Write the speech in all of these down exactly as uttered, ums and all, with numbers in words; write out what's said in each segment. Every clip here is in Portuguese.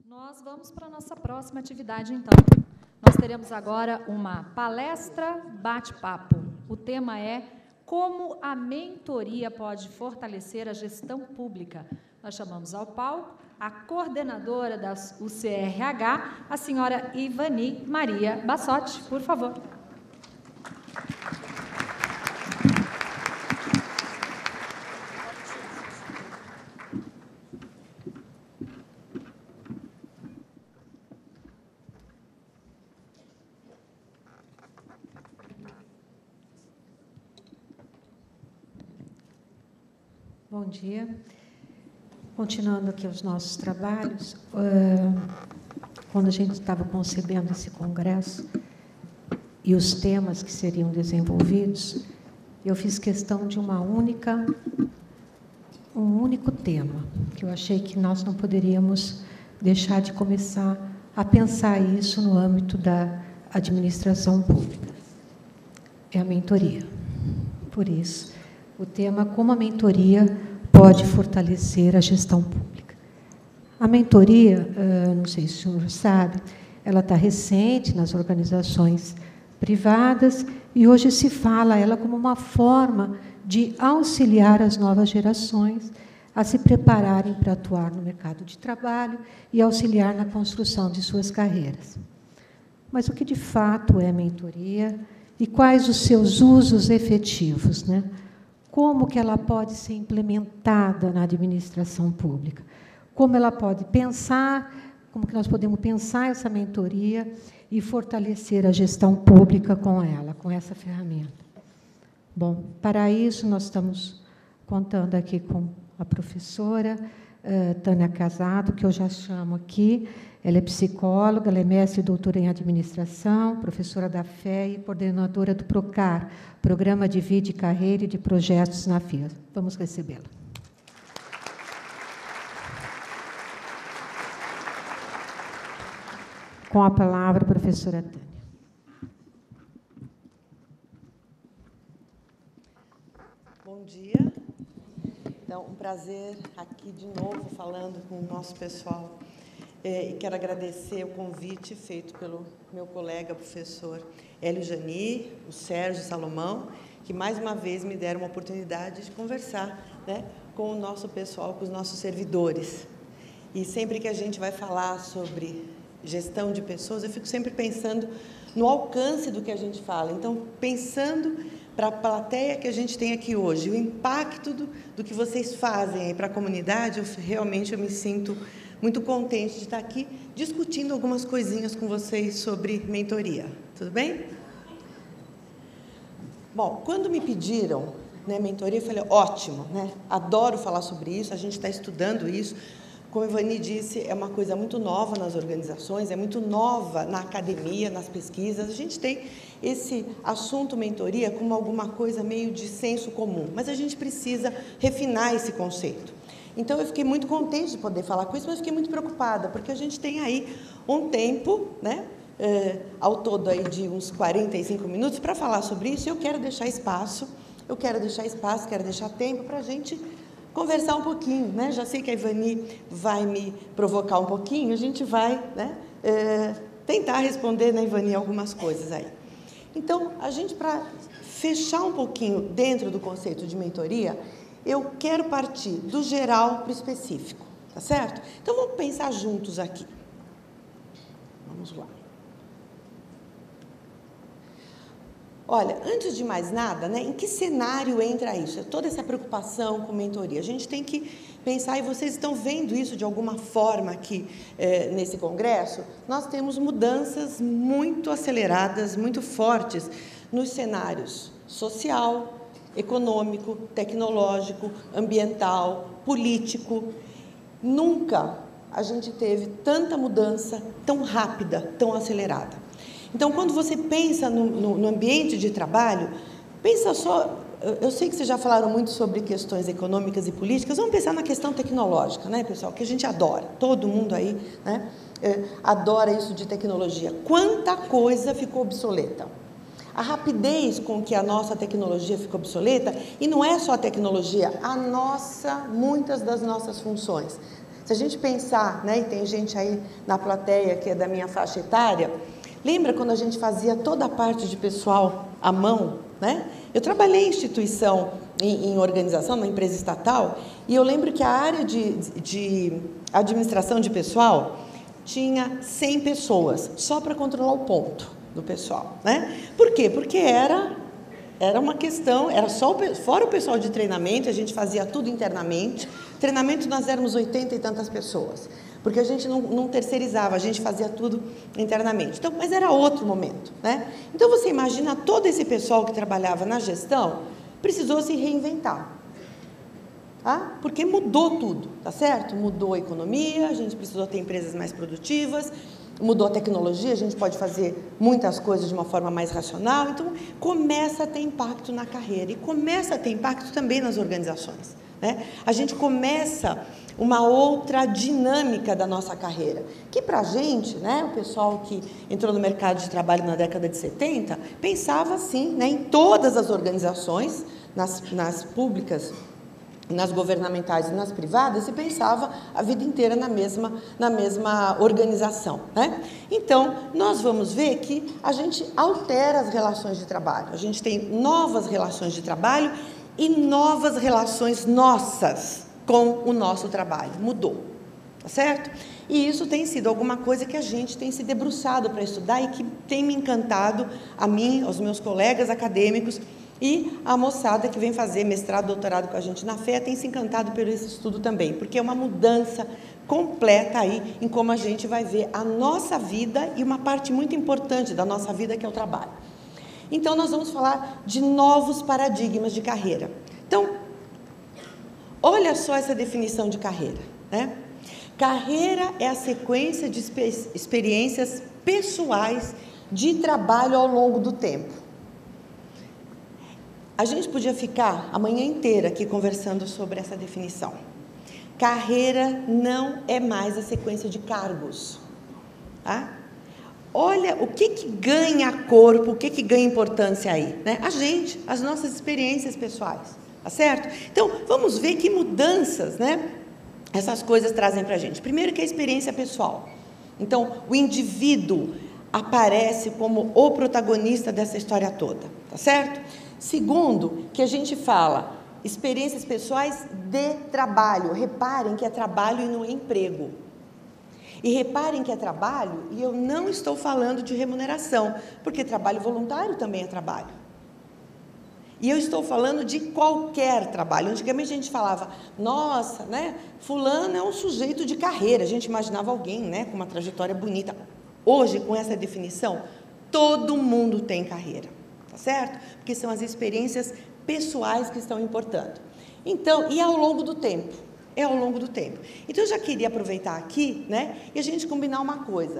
Nós vamos para a nossa próxima atividade, então. Nós teremos agora uma palestra bate-papo. O tema é como a mentoria pode fortalecer a gestão pública. Nós chamamos ao palco a coordenadora da U C R H, a senhora Ivani Maria Bassotti, por favor. Bom dia. Continuando aqui os nossos trabalhos, uh, quando a gente estava concebendo esse congresso e os temas que seriam desenvolvidos, eu fiz questão de uma única, um único tema, que eu achei que nós não poderíamos deixar de começar a pensar isso no âmbito da administração pública. É a mentoria. Por isso, o tema como a mentoria pode fortalecer a gestão pública. A mentoria, não sei se o senhor sabe, ela está recente nas organizações privadas e hoje se fala ela como uma forma de auxiliar as novas gerações a se prepararem para atuar no mercado de trabalho e auxiliar na construção de suas carreiras. Mas o que de fato é mentoria e quais os seus usos efetivos, né? Como que ela pode ser implementada na administração pública? Como ela pode pensar, como que nós podemos pensar essa mentoria e fortalecer a gestão pública com ela, com essa ferramenta? Bom, para isso nós estamos contando aqui com a professora uh, Tânia Casado, que eu já chamo aqui. Ela é psicóloga, ela é mestre e doutora em administração, professora da F E e coordenadora do PROCAR, Programa de Vida e Carreira e de Projetos na F I A. Vamos recebê-la. Com a palavra, a professora Tânia. Bom dia. Então, um prazer aqui de novo falando com o nosso pessoal. É, e quero agradecer o convite feito pelo meu colega, professor Hélio Jani, o Sérgio Salomão, que mais uma vez me deram uma oportunidade de conversar, né, com o nosso pessoal, com os nossos servidores. E sempre que a gente vai falar sobre gestão de pessoas, eu fico sempre pensando no alcance do que a gente fala. Então, pensando para a plateia que a gente tem aqui hoje, o impacto do, do que vocês fazem aí para a comunidade, eu, realmente eu me sinto muito contente de estar aqui discutindo algumas coisinhas com vocês sobre mentoria. Tudo bem? Bom, quando me pediram, né, mentoria, eu falei, ótimo, né? Adoro falar sobre isso, a gente está estudando isso. Como a Ivani disse, é uma coisa muito nova nas organizações, é muito nova na academia, nas pesquisas. A gente tem esse assunto mentoria como alguma coisa meio de senso comum, mas a gente precisa refinar esse conceito. Então, eu fiquei muito contente de poder falar com isso, mas fiquei muito preocupada, porque a gente tem aí um tempo, né, é, ao todo aí de uns quarenta e cinco minutos para falar sobre isso, e eu quero deixar espaço, eu quero deixar espaço, quero deixar tempo para a gente conversar um pouquinho, né? Já sei que a Ivani vai me provocar um pouquinho, a gente vai, né, é, tentar responder, né, Ivani, algumas coisas aí. Então, a gente, para fechar um pouquinho dentro do conceito de mentoria, eu quero partir do geral para o específico, tá certo? Então, vamos pensar juntos aqui. Vamos lá. Olha, antes de mais nada, né, em que cenário entra isso? Toda essa preocupação com mentoria. A gente tem que pensar, e vocês estão vendo isso de alguma forma aqui eh, nesse congresso, nós temos mudanças muito aceleradas, muito fortes nos cenários social, econômico, tecnológico, ambiental, político. Nunca a gente teve tanta mudança tão rápida, tão acelerada. Então, quando você pensa no, no, no ambiente de trabalho, pensa só, eu sei que vocês já falaram muito sobre questões econômicas e políticas, vamos pensar na questão tecnológica, né, pessoal, que a gente adora, todo mundo aí, né, é, adora isso de tecnologia. Quanta coisa ficou obsoleta. A rapidez com que a nossa tecnologia ficou obsoleta, e não é só a tecnologia, a nossa, muitas das nossas funções. Se a gente pensar, né, e tem gente aí na plateia que é da minha faixa etária, lembra quando a gente fazia toda a parte de pessoal à mão, né? Eu trabalhei em instituição, em, em organização, numa empresa estatal, e eu lembro que a área de, de administração de pessoal tinha cem pessoas, só para controlar o ponto do pessoal, né? Por quê? Porque era, era uma questão, era só o, fora o pessoal de treinamento, a gente fazia tudo internamente. Treinamento nós éramos oitenta e tantas pessoas, porque a gente não, não terceirizava, a gente fazia tudo internamente. Então, mas era outro momento, né? Então, você imagina todo esse pessoal que trabalhava na gestão, precisou se reinventar, tá? Porque mudou tudo, tá certo? Mudou a economia, a gente precisou ter empresas mais produtivas, mudou a tecnologia, a gente pode fazer muitas coisas de uma forma mais racional, então começa a ter impacto na carreira e começa a ter impacto também nas organizações, né? A gente começa uma outra dinâmica da nossa carreira, que para a gente, né, o pessoal que entrou no mercado de trabalho na década de setenta, pensava assim, né, em todas as organizações, nas, nas públicas, nas governamentais e nas privadas, se pensava a vida inteira na mesma, na mesma organização, né? Então, nós vamos ver que a gente altera as relações de trabalho, a gente tem novas relações de trabalho e novas relações nossas com o nosso trabalho, mudou, tá certo? E isso tem sido alguma coisa que a gente tem se debruçado para estudar e que tem me encantado, a mim, aos meus colegas acadêmicos, e a moçada que vem fazer mestrado, doutorado com a gente na F E A tem se encantado por esse estudo também, porque é uma mudança completa aí em como a gente vai ver a nossa vida e uma parte muito importante da nossa vida, que é o trabalho. Então, nós vamos falar de novos paradigmas de carreira. Então, olha só essa definição de carreira, né? Carreira é a sequência de experiências pessoais de trabalho ao longo do tempo. A gente podia ficar a manhã inteira aqui conversando sobre essa definição. Carreira não é mais a sequência de cargos, tá? Olha o que que ganha corpo, o que que ganha importância aí, né? A gente, as nossas experiências pessoais, tá certo? Então, vamos ver que mudanças, né, essas coisas trazem para a gente. Primeiro que é a experiência pessoal. Então, o indivíduo aparece como o protagonista dessa história toda, tá certo? Segundo, que a gente fala experiências pessoais de trabalho. Reparem que é trabalho e não é emprego. E reparem que é trabalho, e eu não estou falando de remuneração, porque trabalho voluntário também é trabalho. E eu estou falando de qualquer trabalho. Antigamente a gente falava, nossa, né, fulano é um sujeito de carreira. A gente imaginava alguém, né, com uma trajetória bonita. Hoje, com essa definição, todo mundo tem carreira, tá certo? Porque são as experiências pessoais que estão importando. Então, e ao longo do tempo? É ao longo do tempo. Então, eu já queria aproveitar aqui, né, e a gente combinar uma coisa.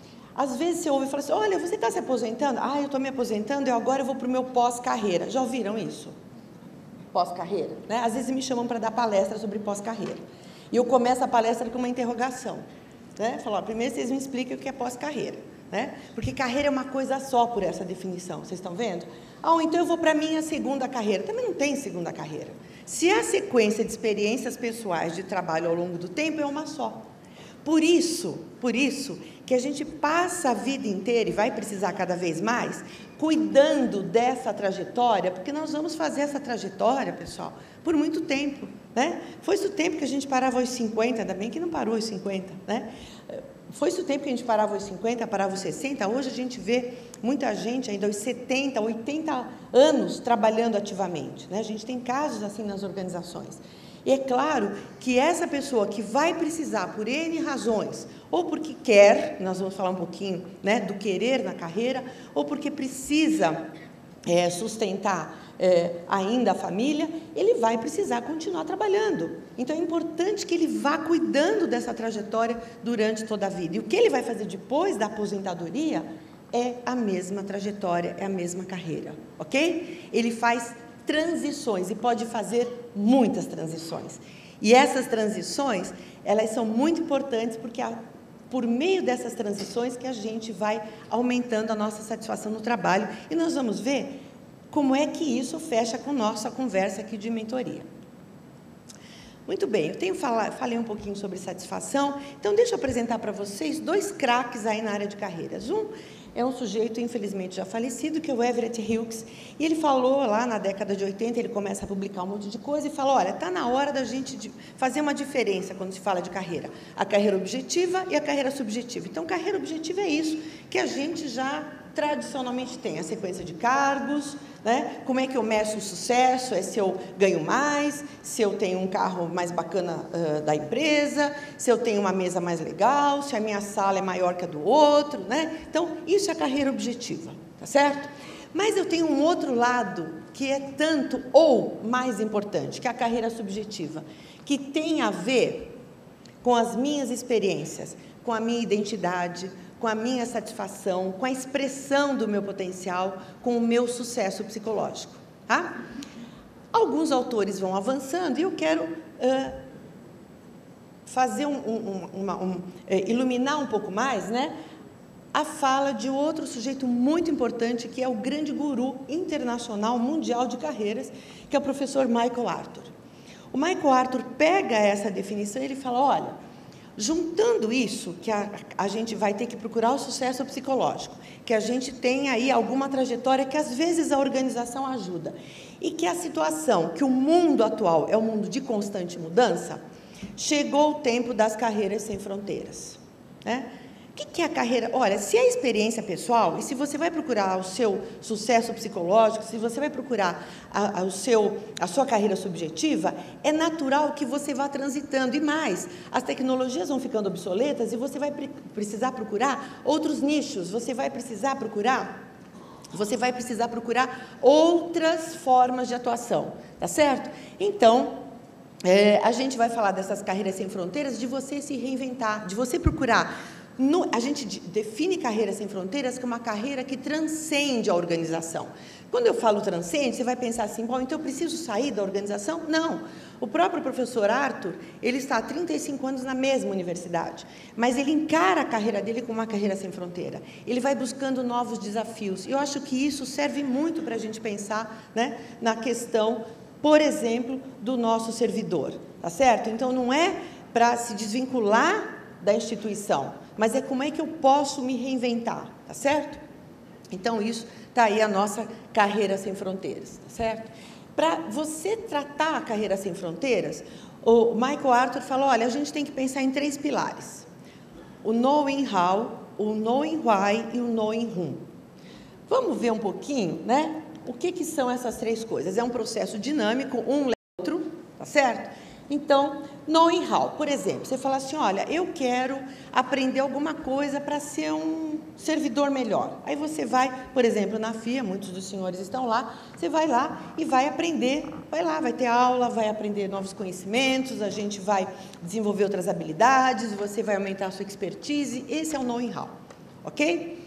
Às vezes você ouve e fala assim, olha, você está se aposentando? Ah, eu estou me aposentando, eu agora eu vou para o meu pós-carreira. Já ouviram isso? Pós-carreira, né? Às vezes me chamam para dar palestra sobre pós-carreira. E eu começo a palestra com uma interrogação, né? Falo, ó, primeiro vocês me explicam o que é pós-carreira, né? Porque carreira é uma coisa só por essa definição, vocês estão vendo? Ah, então eu vou para a minha segunda carreira. Também não tem segunda carreira. Se a sequência de experiências pessoais de trabalho ao longo do tempo é uma só. Por isso, por isso que a gente passa a vida inteira, e vai precisar cada vez mais, cuidando dessa trajetória, porque nós vamos fazer essa trajetória, pessoal, por muito tempo, né? Foi esse o tempo que a gente parava aos cinquenta, ainda bem que não parou aos cinquenta, né? Foi esse o tempo que a gente parava aos cinquenta, parava aos sessenta, hoje a gente vê muita gente ainda aos setenta, oitenta anos trabalhando ativamente, né? A gente tem casos assim nas organizações. E é claro que essa pessoa que vai precisar, por N razões, ou porque quer, nós vamos falar um pouquinho, né, do querer na carreira, ou porque precisa é, sustentar é, ainda a família, ele vai precisar continuar trabalhando. Então, é importante que ele vá cuidando dessa trajetória durante toda a vida. E o que ele vai fazer depois da aposentadoria é a mesma trajetória, é a mesma carreira, ok? Ele faz transições e pode fazer muitas transições. E essas transições, elas são muito importantes porque é por meio dessas transições que a gente vai aumentando a nossa satisfação no trabalho. E nós vamos ver como é que isso fecha com a nossa conversa aqui de mentoria. Muito bem, eu tenho fala, falei um pouquinho sobre satisfação, então deixa eu apresentar para vocês dois craques aí na área de carreiras. Um é um sujeito, infelizmente, já falecido, que é o Everett Hughes, e ele falou lá na década de oitenta, ele começa a publicar um monte de coisa e fala, olha, está na hora da gente fazer uma diferença quando se fala de carreira, a carreira objetiva e a carreira subjetiva. Então, carreira objetiva é isso que a gente já tradicionalmente tem, a sequência de cargos, né? Como é que eu meço o sucesso, é se eu ganho mais, se eu tenho um carro mais bacana uh, da empresa, se eu tenho uma mesa mais legal, se a minha sala é maior que a do outro, né? Então, isso é a carreira objetiva, tá certo? Mas eu tenho um outro lado que é tanto ou mais importante, que é a carreira subjetiva, que tem a ver com as minhas experiências, com a minha identidade, com a minha satisfação, com a expressão do meu potencial, com o meu sucesso psicológico. Tá? Alguns autores vão avançando e eu quero uh, fazer um, um, uma, um, uh, iluminar um pouco mais, né, a fala de outro sujeito muito importante, que é o grande guru internacional, mundial de carreiras, que é o professor Michael Arthur. O Michael Arthur pega essa definição e ele fala, olha, juntando isso, que a, a gente vai ter que procurar o sucesso psicológico, que a gente tem aí alguma trajetória que às vezes a organização ajuda, e que a situação, que o mundo atual é um mundo de constante mudança, chegou o tempo das carreiras sem fronteiras, né? O que, que é a carreira? Olha, se é experiência pessoal, e se você vai procurar o seu sucesso psicológico, se você vai procurar a, a, o seu, a sua carreira subjetiva, é natural que você vá transitando. E mais, as tecnologias vão ficando obsoletas e você vai pre precisar procurar outros nichos, você vai precisar procurar, você vai precisar procurar outras formas de atuação, tá certo? Então, é, a gente vai falar dessas carreiras sem fronteiras, de você se reinventar, de você procurar. No, a gente define carreira sem fronteiras como uma carreira que transcende a organização. Quando eu falo transcende, você vai pensar assim, bom, então eu preciso sair da organização? Não. O próprio professor Arthur, ele está há trinta e cinco anos na mesma universidade, mas ele encara a carreira dele como uma carreira sem fronteira. Ele vai buscando novos desafios. E eu acho que isso serve muito para a gente pensar, né, na questão, por exemplo, do nosso servidor, tá certo? Então, não é para se desvincular da instituição, mas é como é que eu posso me reinventar, tá certo? Então, isso está aí a nossa carreira sem fronteiras, tá certo? Para você tratar a carreira sem fronteiras, o Michael Arthur falou, olha, a gente tem que pensar em três pilares. O knowing how, o knowing why e o knowing whom. Vamos ver um pouquinho, né? O que, que são essas três coisas? É um processo dinâmico, um leva o outro, tá certo? Então, knowing how, por exemplo, você fala assim, olha, eu quero aprender alguma coisa para ser um servidor melhor. Aí você vai, por exemplo, na F I A, muitos dos senhores estão lá, você vai lá e vai aprender, vai lá, vai ter aula, vai aprender novos conhecimentos, a gente vai desenvolver outras habilidades, você vai aumentar a sua expertise, esse é o knowing how, ok?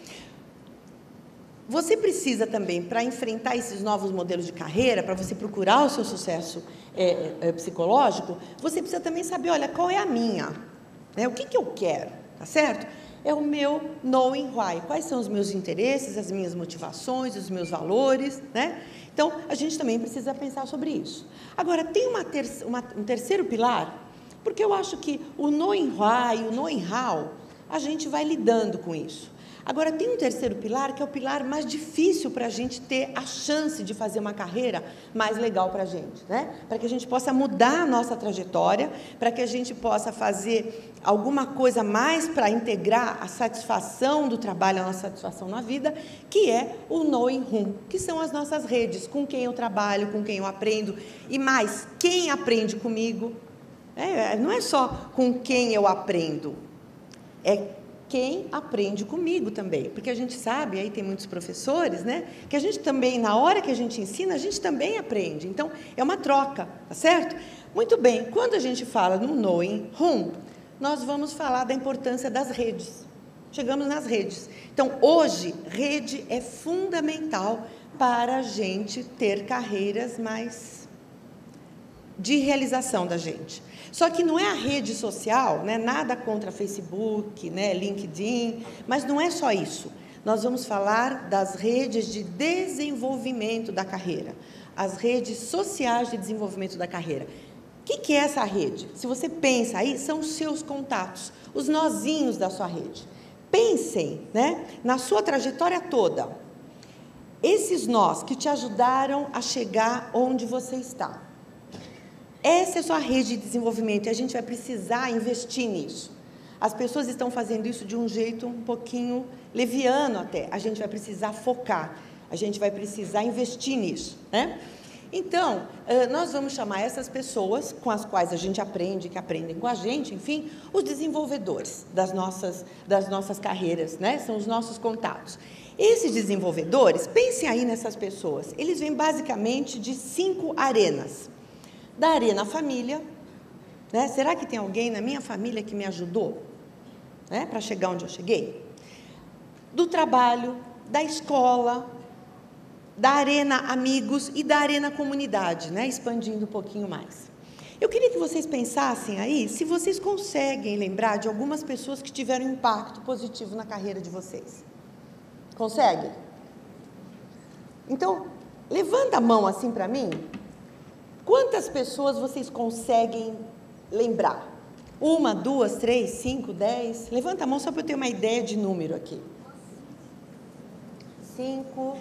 Você precisa também, para enfrentar esses novos modelos de carreira, para você procurar o seu sucesso é, é, psicológico, você precisa também saber, olha, qual é a minha? Né? O que, que eu quero? Tá certo? É o meu knowing why. Quais são os meus interesses, as minhas motivações, os meus valores, né? Então, a gente também precisa pensar sobre isso. Agora, tem uma ter uma, um terceiro pilar, porque eu acho que o knowing why e o knowing how, a gente vai lidando com isso. Agora, tem um terceiro pilar, que é o pilar mais difícil para a gente ter a chance de fazer uma carreira mais legal para a gente, né? Para que a gente possa mudar a nossa trajetória, para que a gente possa fazer alguma coisa mais para integrar a satisfação do trabalho, a nossa satisfação na vida, que é o knowing whom, que são as nossas redes, com quem eu trabalho, com quem eu aprendo, e mais, quem aprende comigo. É, não é só com quem eu aprendo, é quem aprende comigo também, porque a gente sabe, aí tem muitos professores, né, que a gente também, na hora que a gente ensina, a gente também aprende, então é uma troca, tá certo? Muito bem, quando a gente fala no knowing whom, nós vamos falar da importância das redes, chegamos nas redes, então hoje, rede é fundamental para a gente ter carreiras mais de realização da gente. Só que não é a rede social, né? Nada contra Facebook, né? LinkedIn, mas não é só isso. Nós vamos falar das redes de desenvolvimento da carreira, as redes sociais de desenvolvimento da carreira. que, que é essa rede? Se você pensa aí, são os seus contatos, os nozinhos da sua rede. Pensem, né, na sua trajetória toda. Esses nós que te ajudaram a chegar onde você está. Essa é a sua rede de desenvolvimento e a gente vai precisar investir nisso. As pessoas estão fazendo isso de um jeito um pouquinho leviano até. A gente vai precisar focar, a gente vai precisar investir nisso, né? Então, nós vamos chamar essas pessoas com as quais a gente aprende, que aprendem com a gente, enfim, os desenvolvedores das nossas, das nossas carreiras, né? São os nossos contatos. Esses desenvolvedores, pensem aí nessas pessoas, eles vêm basicamente de cinco arenas. Da arena família, né? Será que tem alguém na minha família que me ajudou, né, para chegar onde eu cheguei? Do trabalho, da escola, da arena amigos e da arena comunidade, né, expandindo um pouquinho mais. Eu queria que vocês pensassem aí, se vocês conseguem lembrar de algumas pessoas que tiveram impacto positivo na carreira de vocês. Conseguem? Então, levanta a mão assim para mim. Quantas pessoas vocês conseguem lembrar? Uma, duas, três, cinco, dez? Levanta a mão só para eu ter uma ideia de número aqui. Cinco,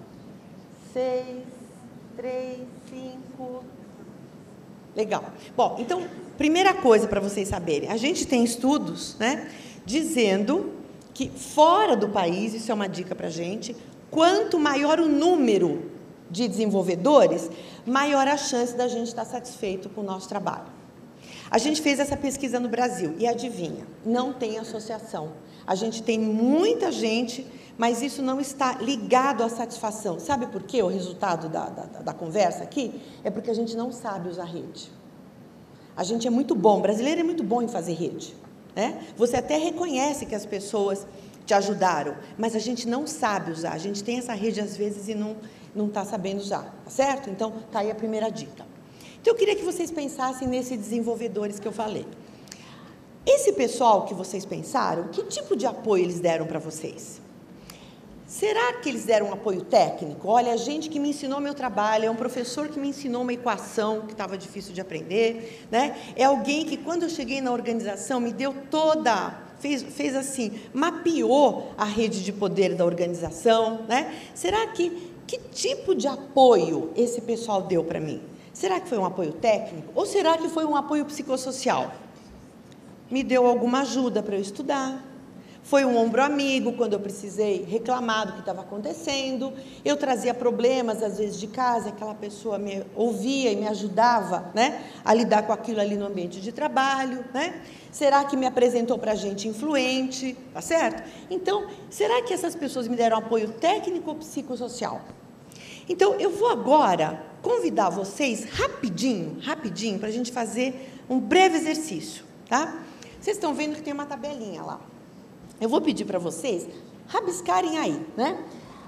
seis, três, cinco. Legal. Bom, então, primeira coisa para vocês saberem, a gente tem estudos, né, dizendo que fora do país, isso é uma dica para a gente, quanto maior o número de desenvolvedores, maior a chance da gente estar satisfeito com o nosso trabalho. A gente fez essa pesquisa no Brasil e adivinha, não tem associação. A gente tem muita gente, mas isso não está ligado à satisfação. Sabe por quê? O resultado da, da, da conversa aqui é porque a gente não sabe usar rede. A gente é muito bom, brasileiro é muito bom em fazer rede, né? Você até reconhece que as pessoas te ajudaram, mas a gente não sabe usar. A gente tem essa rede às vezes e não não está sabendo usar, tá certo? Então, está aí a primeira dica. Então, eu queria que vocês pensassem nesses desenvolvedores que eu falei. Esse pessoal que vocês pensaram, que tipo de apoio eles deram para vocês? Será que eles deram um apoio técnico? Olha, a gente que me ensinou meu trabalho, é um professor que me ensinou uma equação que estava difícil de aprender, né? É alguém que, quando eu cheguei na organização, me deu toda... Fez, fez assim, mapeou a rede de poder da organização, né? Será que... Que tipo de apoio esse pessoal deu para mim? Será que foi um apoio técnico? Ou será que foi um apoio psicossocial? Me deu alguma ajuda para eu estudar? Foi um ombro amigo quando eu precisei reclamar do que estava acontecendo? Eu trazia problemas, às vezes, de casa, aquela pessoa me ouvia e me ajudava, né, a lidar com aquilo ali no ambiente de trabalho, né? Será que me apresentou para gente influente? Tá certo? Então, será que essas pessoas me deram apoio técnico ou psicossocial? Então, eu vou agora convidar vocês rapidinho, rapidinho, para a gente fazer um breve exercício, tá? Vocês estão vendo que tem uma tabelinha lá. Eu vou pedir para vocês rabiscarem aí, né?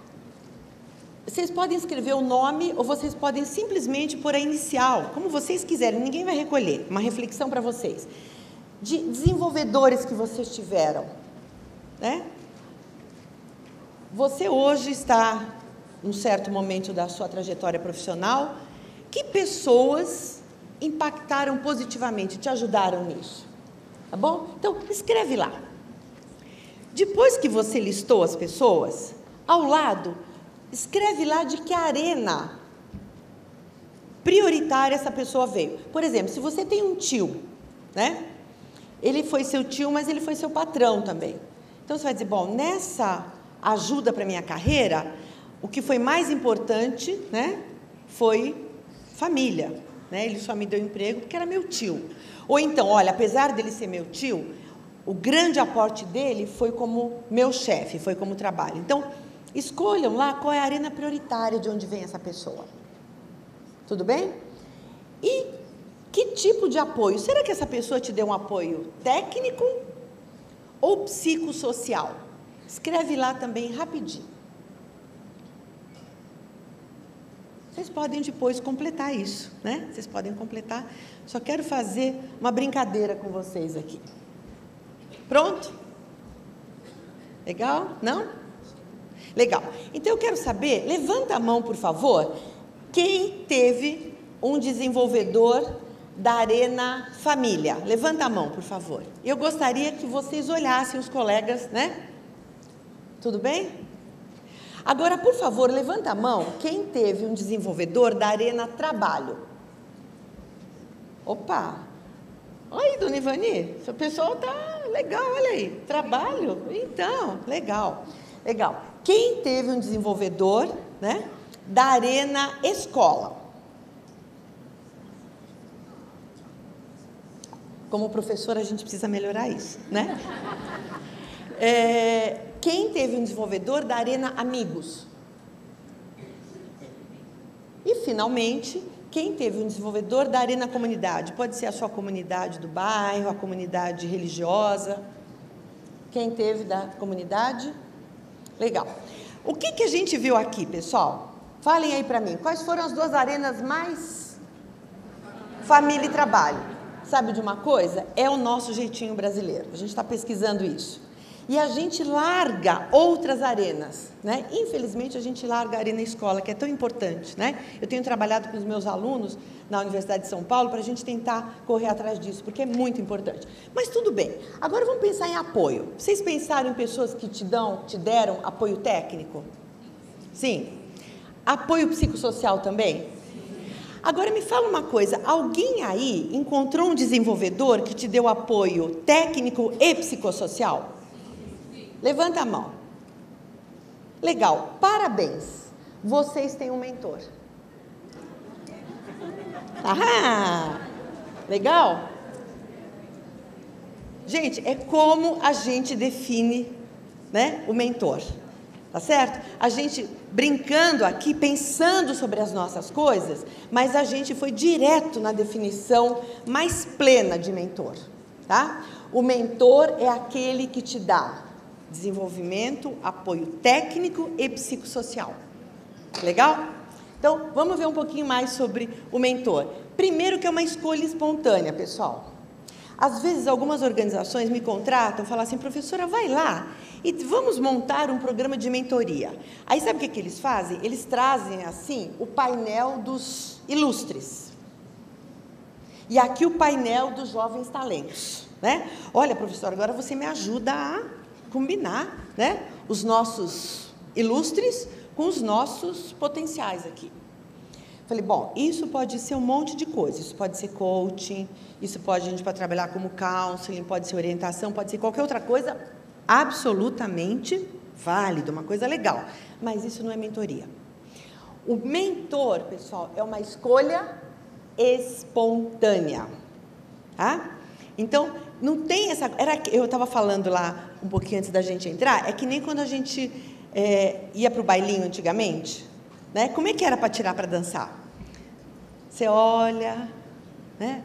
Vocês podem escrever o nome ou vocês podem simplesmente pôr a inicial, como vocês quiserem, ninguém vai recolher. Uma reflexão para vocês. De desenvolvedores que vocês tiveram, né? Você hoje está num certo momento da sua trajetória profissional, que pessoas impactaram positivamente, te ajudaram nisso? Tá bom? Então, escreve lá. Depois que você listou as pessoas, ao lado, escreve lá de que arena prioritária essa pessoa veio. Por exemplo, se você tem um tio, né? Ele foi seu tio, mas ele foi seu patrão também. Então, você vai dizer, bom, nessa ajuda para a minha carreira, o que foi mais importante, né, foi família, né? Ele só me deu emprego porque era meu tio. Ou então, olha, apesar dele ser meu tio, o grande aporte dele foi como meu chefe, foi como trabalho. Então, escolham lá qual é a arena prioritária de onde vem essa pessoa. Tudo bem? E que tipo de apoio? Será que essa pessoa te deu um apoio técnico ou psicossocial? Escreve lá também rapidinho. Vocês podem depois completar isso, né? Vocês podem completar. Só quero fazer uma brincadeira com vocês aqui. Pronto? Legal? Não? Legal. Então, eu quero saber, levanta a mão, por favor, quem teve um desenvolvedor da Arena Família? Levanta a mão, por favor. Eu gostaria que vocês olhassem os colegas, né? Tudo bem? Agora, por favor, levanta a mão quem teve um desenvolvedor da Arena Trabalho. Opa! Olha aí, dona Ivani, seu pessoal tá legal, olha aí. Trabalho? Então, legal. Legal. Quem teve um desenvolvedor, né, da Arena Escola? Como professora, a gente precisa melhorar isso, né? É, quem teve um desenvolvedor da Arena Amigos? E, finalmente, quem teve um desenvolvedor da Arena Comunidade? Pode ser a sua comunidade do bairro, a comunidade religiosa. Quem teve da comunidade? Legal. O que, que a gente viu aqui, pessoal? Falem aí para mim, quais foram as duas arenas mais... Família e trabalho. Sabe de uma coisa? É o nosso jeitinho brasileiro. A gente está pesquisando isso. E a gente larga outras arenas, né? Infelizmente, a gente larga a arena escola, que é tão importante, né? Eu tenho trabalhado com os meus alunos na Universidade de São Paulo para a gente tentar correr atrás disso, porque é muito importante. Mas tudo bem. Agora vamos pensar em apoio. Vocês pensaram em pessoas que te dão, te deram apoio técnico? Sim. Apoio psicossocial também? Agora me fala uma coisa, alguém aí encontrou um desenvolvedor que te deu apoio técnico e psicossocial? Levanta a mão. Legal, parabéns. Vocês têm um mentor. Ah, legal? Gente, é como a gente define, né, o mentor. Tá certo? A gente brincando aqui, pensando sobre as nossas coisas, mas a gente foi direto na definição mais plena de mentor, tá? O mentor é aquele que te dá desenvolvimento, apoio técnico e psicossocial. Legal? Então, vamos ver um pouquinho mais sobre o mentor. Primeiro que é uma escolha espontânea, pessoal. Às vezes, algumas organizações me contratam, falam assim, professora, vai lá e vamos montar um programa de mentoria. Aí, sabe o que, que eles fazem? Eles trazem, assim, o painel dos ilustres. E aqui o painel dos jovens talentos, né? Olha, professora, agora você me ajuda a combinar, né, os nossos ilustres com os nossos potenciais aqui. Falei, bom, isso pode ser um monte de coisa, isso pode ser coaching, isso pode, a gente pode trabalhar como counseling, pode ser orientação, pode ser qualquer outra coisa absolutamente válido, uma coisa legal, mas isso não é mentoria. O mentor, pessoal, é uma escolha espontânea, tá? Então, não tem essa... Era, eu estava falando lá um pouquinho antes da gente entrar, é que nem quando a gente é, ia para o bailinho antigamente, né? Como é que era para tirar para dançar? Você olha, né?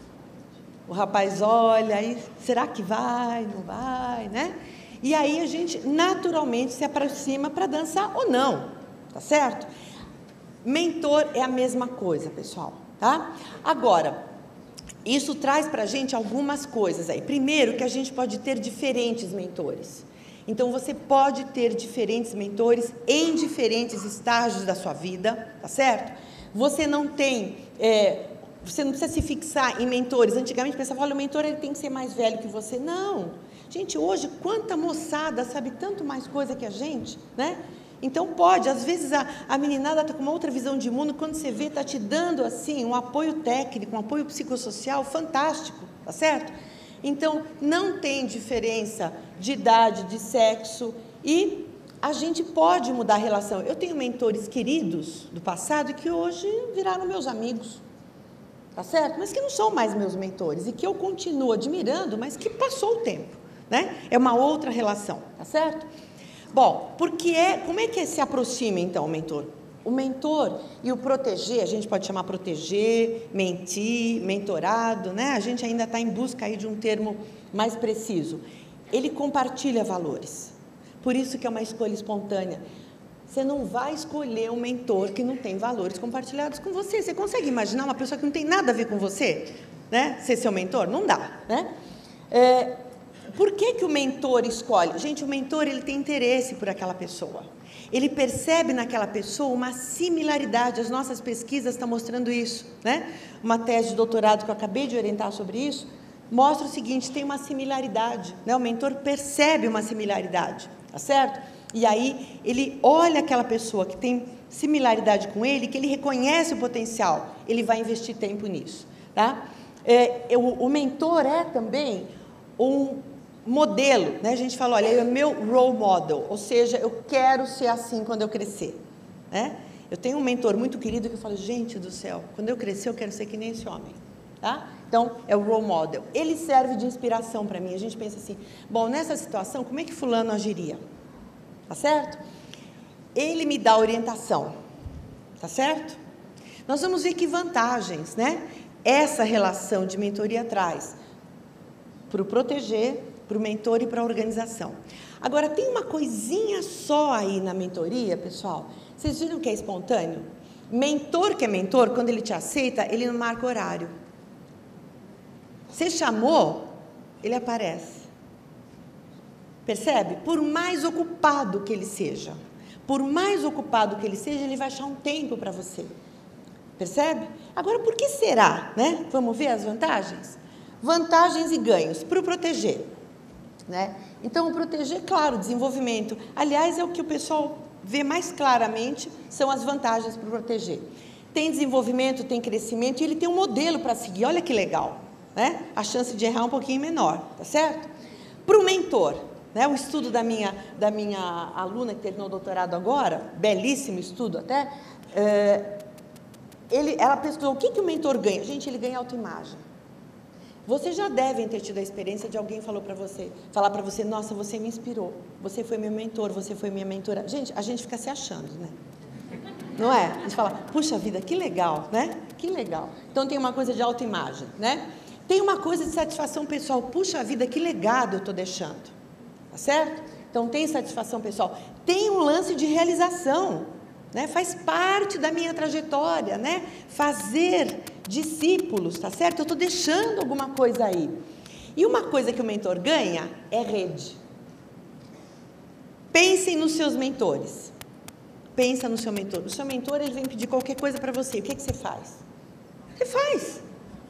O rapaz olha, aí, será que vai, não vai, né? E aí a gente naturalmente se aproxima para dançar ou não, tá certo? Mentor é a mesma coisa, pessoal, tá? Agora, isso traz para a gente algumas coisas aí. Primeiro, que a gente pode ter diferentes mentores. Então, você pode ter diferentes mentores em diferentes estágios da sua vida, tá certo? Você não tem, é, você não precisa se fixar em mentores. Antigamente, pensava, olha, o mentor ele tem que ser mais velho que você. Não. Gente, hoje, quanta moçada sabe tanto mais coisa que a gente, né? Então, pode, às vezes, a, a meninada está com uma outra visão de mundo, quando você vê, está te dando, assim, um apoio técnico, um apoio psicossocial fantástico, tá certo? Então, não tem diferença de idade, de sexo, e a gente pode mudar a relação. Eu tenho mentores queridos do passado que hoje viraram meus amigos, tá certo? Mas que não são mais meus mentores, e que eu continuo admirando, mas que passou o tempo, né? É uma outra relação, tá certo? Bom, porque é, como é que se aproxima, então, o mentor? O mentor e o proteger, a gente pode chamar proteger, mentir, mentorado, né? A gente ainda está em busca aí de um termo mais preciso. Ele compartilha valores, por isso que é uma escolha espontânea. Você não vai escolher um mentor que não tem valores compartilhados com você. Você consegue imaginar uma pessoa que não tem nada a ver com você, né? Ser seu mentor? Não dá, né? É, Por que que o mentor escolhe? Gente, o mentor ele tem interesse por aquela pessoa. Ele percebe naquela pessoa uma similaridade. As nossas pesquisas estão mostrando isso, né? Uma tese de doutorado que eu acabei de orientar sobre isso mostra o seguinte: tem uma similaridade, né? O mentor percebe uma similaridade, tá certo? E aí ele olha aquela pessoa que tem similaridade com ele, que ele reconhece o potencial, ele vai investir tempo nisso, tá? É, o, o mentor é também um modelo, né? A gente fala, olha, ele é meu role model, ou seja, eu quero ser assim quando eu crescer, né? Eu tenho um mentor muito querido que eu falo, gente do céu, quando eu crescer eu quero ser que nem esse homem, tá? Então, é o role model. Ele serve de inspiração para mim. A gente pensa assim, bom, nessa situação, como é que fulano agiria? Tá certo? Ele me dá orientação, tá certo? Nós vamos ver que vantagens, né? Essa relação de mentoria traz para o proteger, para o mentor e para a organização. Agora, tem uma coisinha só aí na mentoria, pessoal. Vocês viram que é espontâneo? Mentor que é mentor, quando ele te aceita, ele não marca horário. Você chamou, ele aparece. Percebe? Por mais ocupado que ele seja, por mais ocupado que ele seja, ele vai achar um tempo para você. Percebe? Agora, por que será, né? Vamos ver as vantagens? Vantagens e ganhos para o proteger, né? Então, o proteger, claro, desenvolvimento. Aliás, é o que o pessoal vê mais claramente, são as vantagens para o proteger. Tem desenvolvimento, tem crescimento, e ele tem um modelo para seguir. Olha que legal, né? A chance de errar é um pouquinho menor, tá certo? Para o mentor, né? O estudo da minha, da minha aluna que terminou o doutorado agora, belíssimo estudo até, é, ele, ela pesquisou o que, que o mentor ganha. Gente, ele ganha autoimagem. Vocês já devem ter tido a experiência de alguém falou para você, falar para você, nossa, você me inspirou, você foi meu mentor, você foi minha mentora. Gente, a gente fica se achando, né? Não é? A gente fala, puxa vida, que legal, né? Que legal. Então, tem uma coisa de autoimagem, né? Tem uma coisa de satisfação pessoal. Puxa vida, que legado eu estou deixando. Tá certo? Então, tem satisfação pessoal. Tem um lance de realização, né? Faz parte da minha trajetória, né? Fazer discípulos, tá certo? Eu estou deixando alguma coisa aí. E uma coisa que o mentor ganha é rede. Pensem nos seus mentores. Pensa no seu mentor. O seu mentor, ele vem pedir qualquer coisa para você. O que, que você faz? Você faz.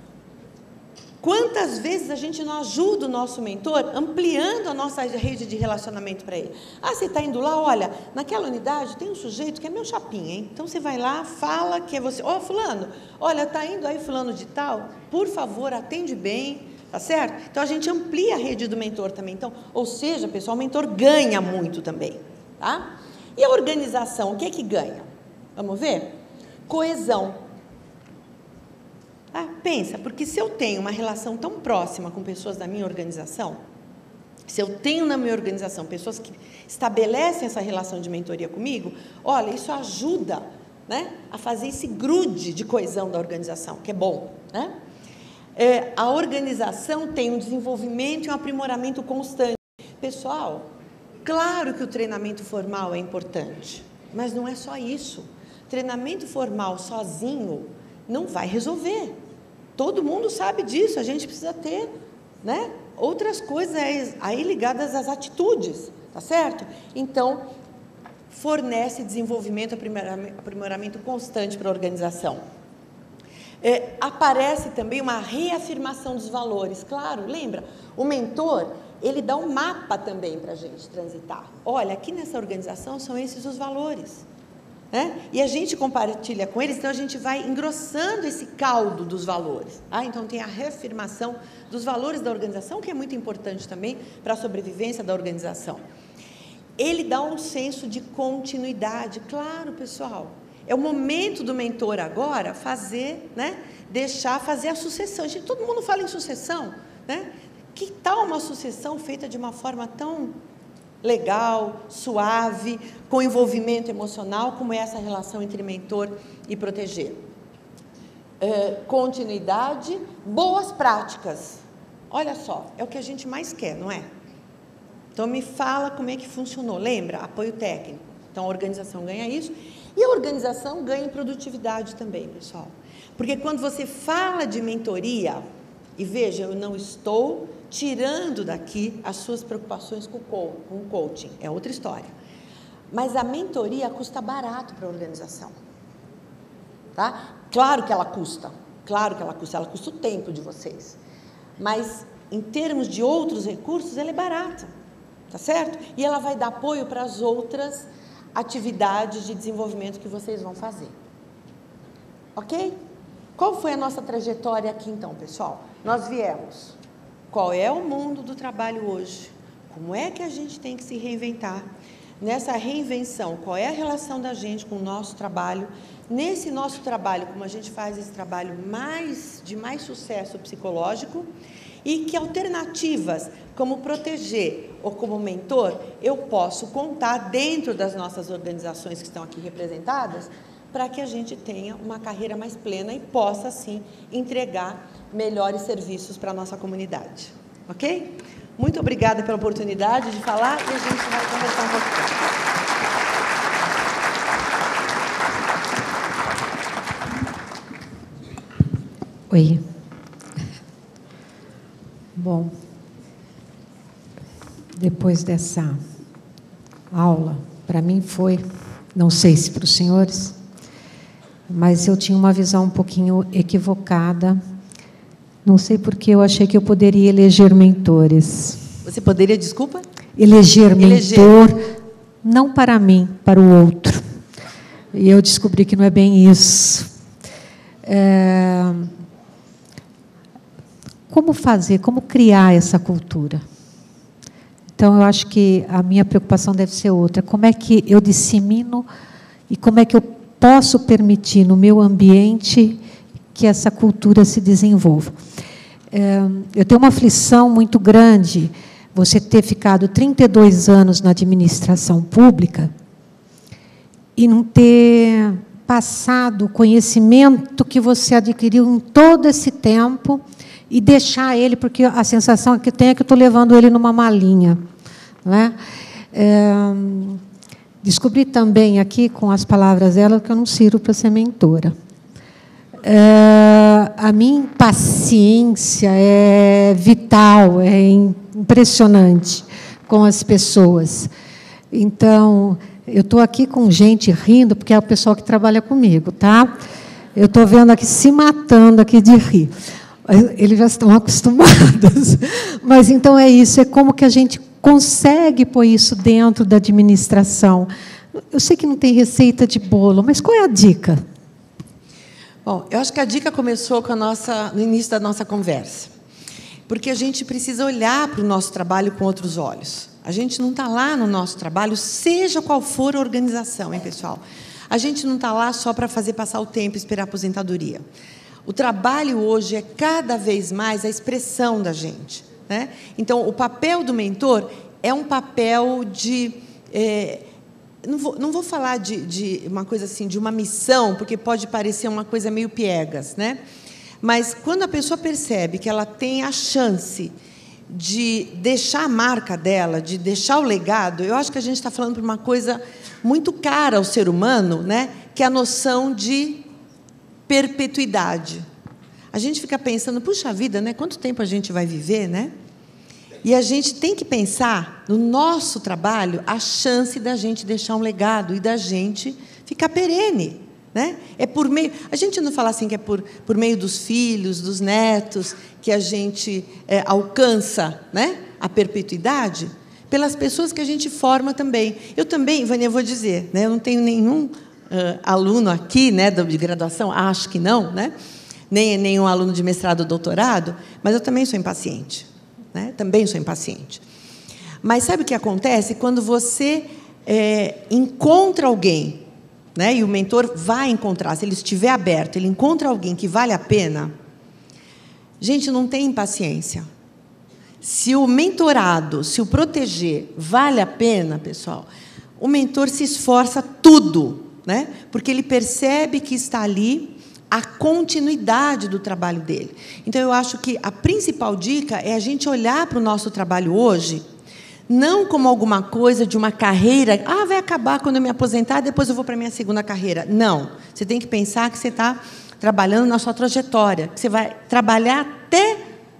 Quantas vezes a gente não ajuda o nosso mentor ampliando a nossa rede de relacionamento para ele? Ah, você está indo lá, olha, naquela unidade tem um sujeito que é meu chapinha, hein? Então você vai lá, fala que é você. Ó, oh, fulano, olha, está indo aí fulano de tal, por favor, atende bem, tá certo? Então a gente amplia a rede do mentor também. Então, ou seja, pessoal, o mentor ganha muito também, tá? E a organização, o que é que ganha? Vamos ver? Coesão. Ah, pensa, porque se eu tenho uma relação tão próxima com pessoas da minha organização, se eu tenho na minha organização pessoas que estabelecem essa relação de mentoria comigo, olha, isso ajuda, né, a fazer esse grude de coesão da organização, que é bom, né? É, a organização tem um desenvolvimento e um aprimoramento constante. Pessoal, claro que o treinamento formal é importante, mas não é só isso. Treinamento formal sozinho não vai resolver. Todo mundo sabe disso, a gente precisa ter, né, outras coisas aí ligadas às atitudes, tá certo? Então, fornece desenvolvimento, aprimoramento constante para a organização. É, aparece também uma reafirmação dos valores. Claro, lembra? O mentor, ele dá um mapa também para a gente transitar. Olha, aqui nessa organização são esses os valores. Né? E a gente compartilha com eles, então a gente vai engrossando esse caldo dos valores. Ah, então tem a reafirmação dos valores da organização, que é muito importante também para a sobrevivência da organização. Ele dá um senso de continuidade. Claro, pessoal, é o momento do mentor agora fazer, né, deixar fazer a sucessão. Gente, todo mundo fala em sucessão, né? Que tal uma sucessão feita de uma forma tão legal, suave, com envolvimento emocional, como é essa relação entre mentor e proteger? É, continuidade, boas práticas. Olha só, é o que a gente mais quer, não é? Então, me fala como é que funcionou. Lembra? Apoio técnico. Então, a organização ganha isso. E a organização ganha em produtividade também, pessoal. Porque quando você fala de mentoria, E veja, eu não estou tirando daqui as suas preocupações com o coaching, é outra história. Mas a mentoria custa barato para a organização. Tá? Claro que ela custa, claro que ela custa, ela custa o tempo de vocês. Mas, em termos de outros recursos, ela é barata, tá certo? E ela vai dar apoio para as outras atividades de desenvolvimento que vocês vão fazer. Ok? Qual foi a nossa trajetória aqui, então, pessoal? Nós viemos. Qual é o mundo do trabalho hoje? Como é que a gente tem que se reinventar? Nessa reinvenção, qual é a relação da gente com o nosso trabalho? Nesse nosso trabalho, como a gente faz esse trabalho mais, de mais sucesso psicológico, e que alternativas, como proteger ou como mentor, eu posso contar dentro das nossas organizações que estão aqui representadas, para que a gente tenha uma carreira mais plena e possa, sim, entregar melhores serviços para a nossa comunidade. Ok? Muito obrigada pela oportunidade de falar e a gente vai conversar um pouquinho. Oi. Bom, depois dessa aula, para mim foi, não sei se para os senhores, mas eu tinha uma visão um pouquinho equivocada. Não sei porque eu achei que eu poderia eleger mentores. Você poderia, desculpa? Eleger eleger. mentor, não para mim, para o outro. E eu descobri que não é bem isso. É... Como fazer, como criar essa cultura? Então, eu acho que a minha preocupação deve ser outra. Como é que eu dissemino e como é que eu posso permitir no meu ambiente que essa cultura se desenvolva? É, eu tenho uma aflição muito grande, você ter ficado trinta e dois anos na administração pública e não ter passado o conhecimento que você adquiriu em todo esse tempo e deixar ele, porque a sensação que eu tenho é que eu estou levando ele numa malinha. Não é? É, descobri também aqui, com as palavras dela, que eu não sirvo para ser mentora. É, a minha impaciência é vital, é impressionante com as pessoas. Então, eu estou aqui com gente rindo, porque é o pessoal que trabalha comigo, tá? Eu estou vendo aqui se matando aqui de rir. Eles já estão acostumados. Mas, então, é isso, é como que a gente consegue pôr isso dentro da administração. Eu sei que não tem receita de bolo, mas qual é a dica? Bom, eu acho que a dica começou com a nossa, no início da nossa conversa. Porque a gente precisa olhar para o nosso trabalho com outros olhos. A gente não está lá no nosso trabalho, seja qual for a organização, hein, pessoal? A gente não está lá só para fazer passar o tempo e esperar a aposentadoria. O trabalho hoje é cada vez mais a expressão da gente, né? Então, o papel do mentor é um papel de... É, não, vou, não vou falar de, de uma coisa assim, de uma missão, porque pode parecer uma coisa meio piegas, né? Mas, quando a pessoa percebe que ela tem a chance de deixar a marca dela, de deixar o legado, eu acho que a gente está falando de uma coisa muito cara ao ser humano, né? Que é a noção de perpetuidade. A gente fica pensando, puxa vida, né? Quanto tempo a gente vai viver, né? E a gente tem que pensar no nosso trabalho a chance da gente deixar um legado e da gente ficar perene, né? É por meio, a gente não fala assim que é por, por meio dos filhos, dos netos, que a gente é, alcança, né, a perpetuidade, pelas pessoas que a gente forma também. Eu também, Vânia, vou dizer, né, eu não tenho nenhum Uh, aluno aqui, né, de graduação, acho que não, né, nem nenhum aluno de mestrado ou doutorado, mas eu também sou impaciente, né, também sou impaciente. Mas sabe o que acontece? Quando você é, encontra alguém, né, e o mentor vai encontrar, se ele estiver aberto, ele encontra alguém que vale a pena, gente, não tem impaciência. Se o mentorado, se o proteger vale a pena, pessoal, o mentor se esforça tudo, né? Porque ele percebe que está ali a continuidade do trabalho dele. Então, eu acho que a principal dica é a gente olhar para o nosso trabalho hoje, não como alguma coisa de uma carreira, ah, vai acabar quando eu me aposentar, depois eu vou para a minha segunda carreira. Não. Você tem que pensar que você está trabalhando na sua trajetória, que você vai trabalhar até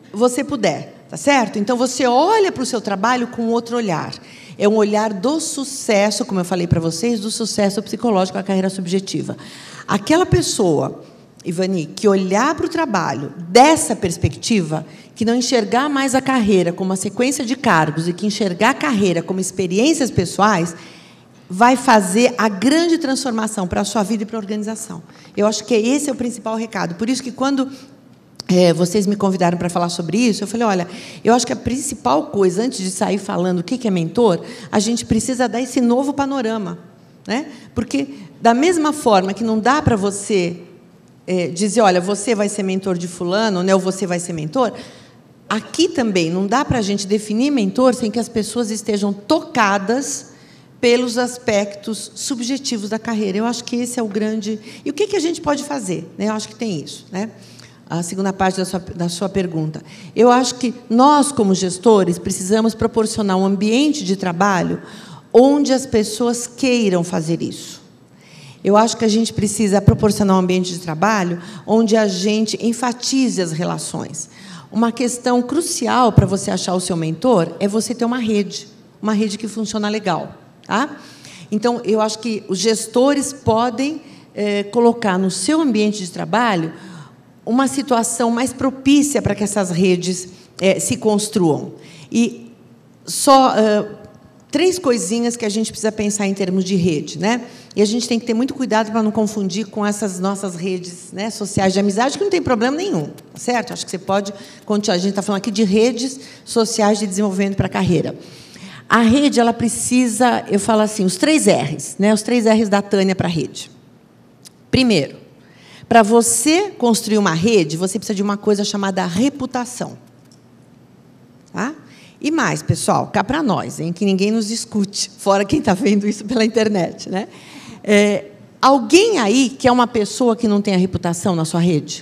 você puder, tá certo? Então, você olha para o seu trabalho com outro olhar. É um olhar do sucesso, como eu falei para vocês, do sucesso psicológico, a carreira subjetiva. Aquela pessoa, Ivani, que olhar para o trabalho dessa perspectiva, que não enxergar mais a carreira como uma sequência de cargos e que enxergar a carreira como experiências pessoais, vai fazer a grande transformação para a sua vida e para a organização. Eu acho que esse é o principal recado. Por isso que, quando é, vocês me convidaram para falar sobre isso, eu falei, olha, eu acho que a principal coisa, antes de sair falando o que é mentor, a gente precisa dar esse novo panorama, né? Porque, da mesma forma que não dá para você é, dizer, olha, você vai ser mentor de fulano, né, ou você vai ser mentor, aqui também não dá para a gente definir mentor sem que as pessoas estejam tocadas pelos aspectos subjetivos da carreira. Eu acho que esse é o grande... E o que, que a gente pode fazer? Eu acho que tem isso, né? A segunda parte da sua, da sua pergunta. Eu acho que nós, como gestores, precisamos proporcionar um ambiente de trabalho onde as pessoas queiram fazer isso. Eu acho que a gente precisa proporcionar um ambiente de trabalho onde a gente enfatize as relações. Uma questão crucial para você achar o seu mentor é você ter uma rede, uma rede que funciona legal. Tá? Então, eu acho que os gestores podem eh, colocar no seu ambiente de trabalho uma situação mais propícia para que essas redes eh, se construam. E só uh, três coisinhas que a gente precisa pensar em termos de rede, né? E a gente tem que ter muito cuidado para não confundir com essas nossas redes, né, sociais de amizade, que não tem problema nenhum, certo? Acho que você pode continuar. A gente está falando aqui de redes sociais de desenvolvimento para a carreira. A rede, ela precisa, eu falo assim, os três R's, né, os três R's da Tânia para a rede. Primeiro, para você construir uma rede, você precisa de uma coisa chamada reputação. Tá? E mais, pessoal, cá para nós, hein, que ninguém nos escute, fora quem está vendo isso pela internet, né? É, alguém aí que é uma pessoa que não tem a reputação na sua rede?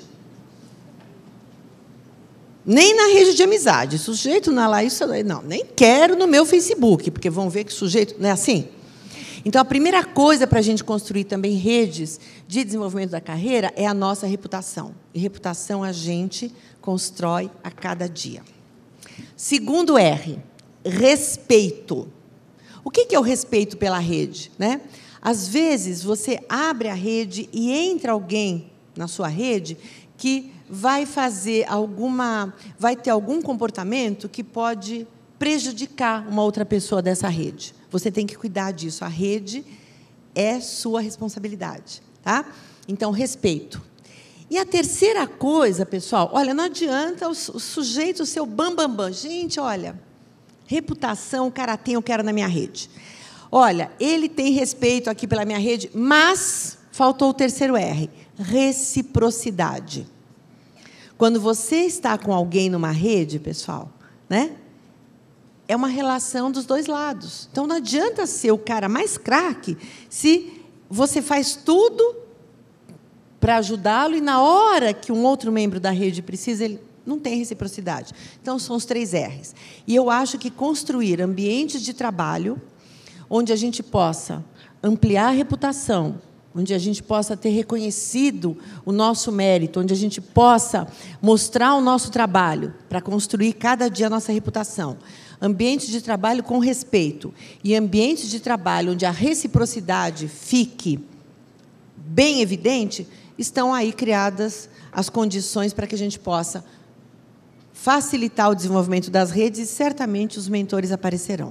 Nem na rede de amizade. Sujeito não é lá, isso não, nem quero no meu Facebook, porque vão ver que sujeito não é assim. Então, a primeira coisa para a gente construir também redes de desenvolvimento da carreira é a nossa reputação. E reputação a gente constrói a cada dia. Segundo R, respeito. O que é o respeito pela rede, né? Às vezes, você abre a rede e entra alguém na sua rede que vai fazer alguma, vai ter algum comportamento que pode prejudicar uma outra pessoa dessa rede. Você tem que cuidar disso. A rede é sua responsabilidade, tá? Então, respeito. E a terceira coisa, pessoal, olha, não adianta o, o sujeito, o seu bambambam. Bam, bam. Gente, olha, reputação, o cara tem, eu quero na minha rede. Olha, ele tem respeito aqui pela minha rede, mas faltou o terceiro R, reciprocidade. Quando você está com alguém numa rede, pessoal, né? É uma relação dos dois lados. Então, não adianta ser o cara mais craque se você faz tudo para ajudá-lo e, na hora que um outro membro da rede precisa, ele não tem reciprocidade. Então, são os três R's. E eu acho que construir ambientes de trabalho onde a gente possa ampliar a reputação, onde a gente possa ter reconhecido o nosso mérito, onde a gente possa mostrar o nosso trabalho para construir cada dia a nossa reputação. Ambientes de trabalho com respeito e ambientes de trabalho onde a reciprocidade fique bem evidente, estão aí criadas as condições para que a gente possa facilitar o desenvolvimento das redes e, certamente, os mentores aparecerão.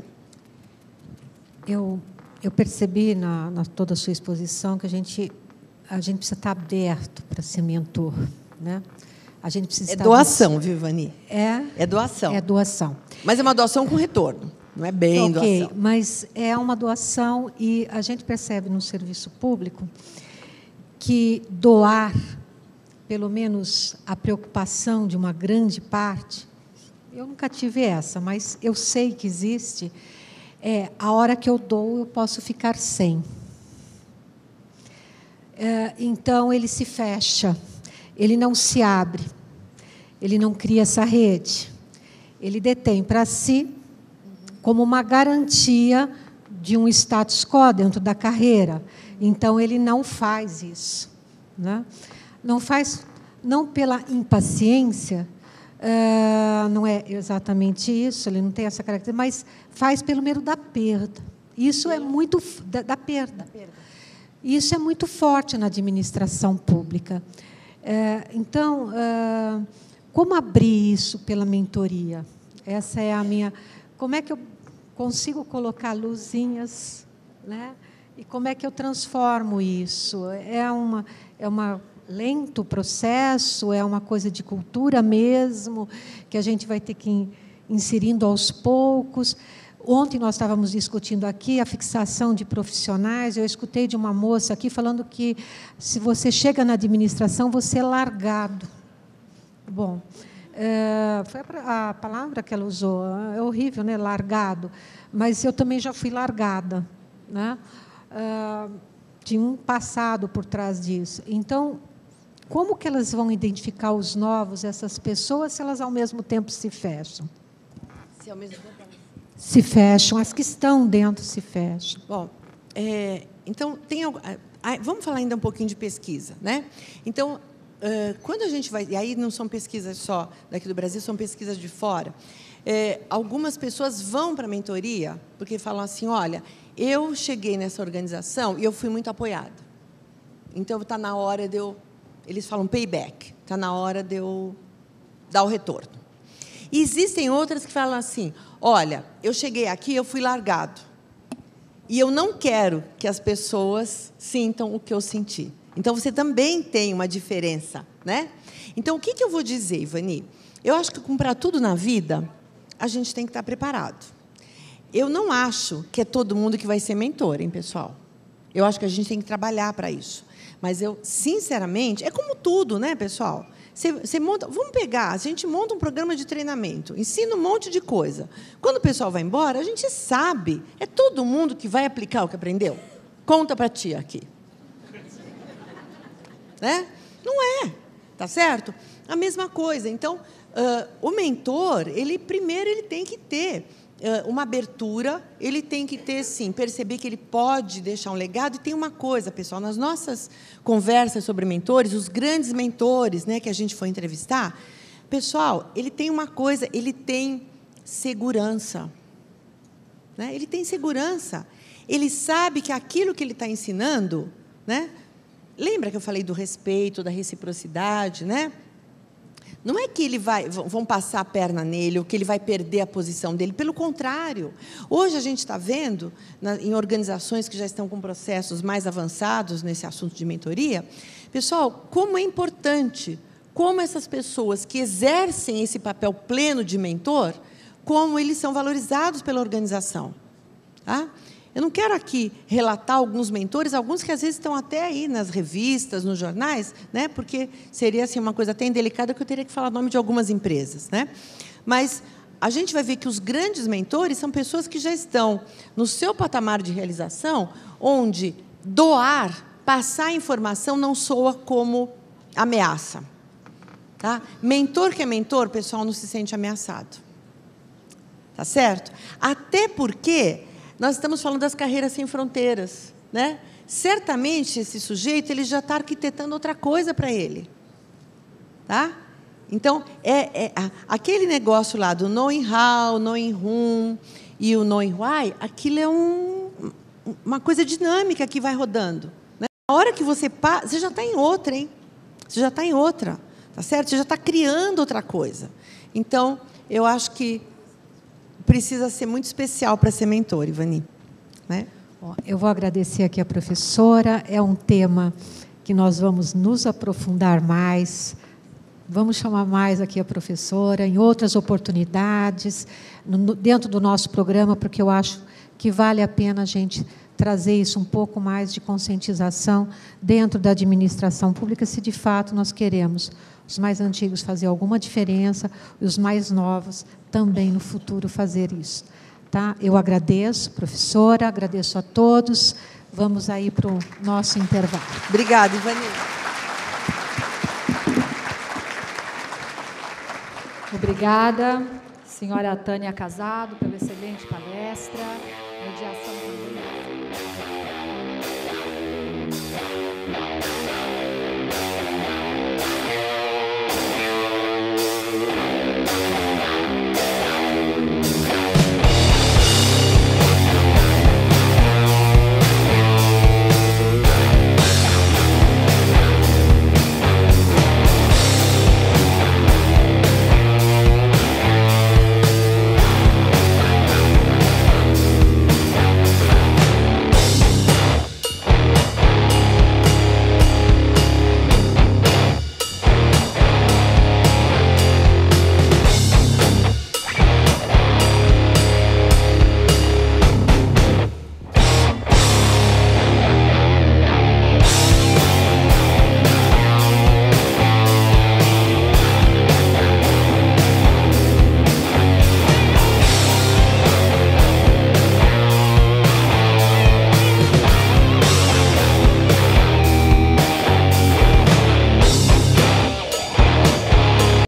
Eu, eu percebi, na, na toda a sua exposição, que a gente, a gente precisa estar aberto para ser mentor, né? A gente precisa é estar doação, viu, Ivani? É, é doação. É doação. Mas é uma doação com retorno, não é bem okay, doação. Mas é uma doação e a gente percebe no serviço público que doar, pelo menos a preocupação de uma grande parte, eu nunca tive essa, mas eu sei que existe, é a hora que eu dou, eu posso ficar sem. É, então, ele se fecha, ele não se abre, ele não cria essa rede. Ele detém para si como uma garantia de um status quo dentro da carreira. Então, ele não faz isso, né? Não faz, não pela impaciência, Uh, não é exatamente isso, ele não tem essa característica, mas faz pelo medo da perda. Isso é muito da, da perda. Da perda. Isso é muito forte na administração pública. Uh, então, uh, como abrir isso pela mentoria? Essa é a minha. Como é que eu consigo colocar luzinhas, né? E como é que eu transformo isso? É uma é uma lento processo, é uma coisa de cultura mesmo, que a gente vai ter que ir inserindo aos poucos. Ontem nós estávamos discutindo aqui a fixação de profissionais. Eu escutei de uma moça aqui falando que, se você chega na administração, você é largado. Bom, é, foi a, a palavra que ela usou. É horrível, né? Largado. Mas eu também já fui largada, né? É, tinha um passado por trás disso. Então, como que elas vão identificar os novos, essas pessoas, se elas, ao mesmo tempo, se fecham? Se ao mesmo tempo... Se fecham, as que estão dentro se fecham. Bom, é, então, tem, vamos falar ainda um pouquinho de pesquisa, né? Então, uh, quando a gente vai... E aí não são pesquisas só daqui do Brasil, são pesquisas de fora. É, algumas pessoas vão para a mentoria porque falam assim, olha, eu cheguei nessa organização e eu fui muito apoiada. Então, está na hora de eu... Eles falam payback, está na hora de eu dar o retorno. E existem outras que falam assim, olha, eu cheguei aqui, eu fui largado. E eu não quero que as pessoas sintam o que eu senti. Então, você também tem uma diferença, né? Então, o que, que eu vou dizer, Ivani? Eu acho que, como para tudo na vida, a gente tem que estar preparado. Eu não acho que é todo mundo que vai ser mentor, hein, pessoal? Eu acho que a gente tem que trabalhar para isso. Mas eu, sinceramente, é como tudo, né, pessoal? Você, você monta, vamos pegar, a gente monta um programa de treinamento, ensina um monte de coisa. Quando o pessoal vai embora, a gente sabe, é todo mundo que vai aplicar o que aprendeu? Conta para a tia aqui. Né? Não é, tá certo? A mesma coisa. Então, uh, o mentor, ele primeiro ele tem que ter uma abertura, ele tem que ter, sim, perceber que ele pode deixar um legado. E tem uma coisa, pessoal, nas nossas conversas sobre mentores, os grandes mentores, né, que a gente foi entrevistar, pessoal, ele tem uma coisa, ele tem segurança. Né? Ele tem segurança. Ele sabe que aquilo que ele está ensinando, né, lembra que eu falei do respeito, da reciprocidade, né? Não é que ele vai, vão passar a perna nele, ou que ele vai perder a posição dele. Pelo contrário, hoje a gente está vendo, na, em organizações que já estão com processos mais avançados nesse assunto de mentoria, pessoal, como é importante, como essas pessoas que exercem esse papel pleno de mentor, como eles são valorizados pela organização. Tá? Eu não quero aqui relatar alguns mentores, alguns que às vezes estão até aí nas revistas, nos jornais, né? Porque seria assim, uma coisa até indelicada que eu teria que falar o nome de algumas empresas. Né? Mas a gente vai ver que os grandes mentores são pessoas que já estão no seu patamar de realização, onde doar, passar informação não soa como ameaça. Tá? Mentor que é mentor, pessoal, não se sente ameaçado. Tá certo? Até porque... Nós estamos falando das carreiras sem fronteiras, né? Certamente, esse sujeito ele já está arquitetando outra coisa para ele. Tá? Então, é, é, aquele negócio lá do knowing how, knowing whom e o knowing why, aquilo é um, uma coisa dinâmica que vai rodando. Né? Na hora que você passa, você já está em outra, hein? Você já está em outra, tá certo? Você já está criando outra coisa. Então, eu acho que precisa ser muito especial para ser mentor, Ivani. Né? Eu vou agradecer aqui a professora. É um tema que nós vamos nos aprofundar mais. Vamos chamar mais aqui a professora em outras oportunidades, no, dentro do nosso programa, porque eu acho que vale a pena a gente trazer isso um pouco mais de conscientização dentro da administração pública, se de fato nós queremos os mais antigos fazer alguma diferença e os mais novos também no futuro fazer isso. Tá? Eu agradeço, professora, agradeço a todos. Vamos aí para o nosso intervalo. Obrigada, Ivani. Obrigada, senhora Tânia Casado, pela excelente palestra. Mediação também.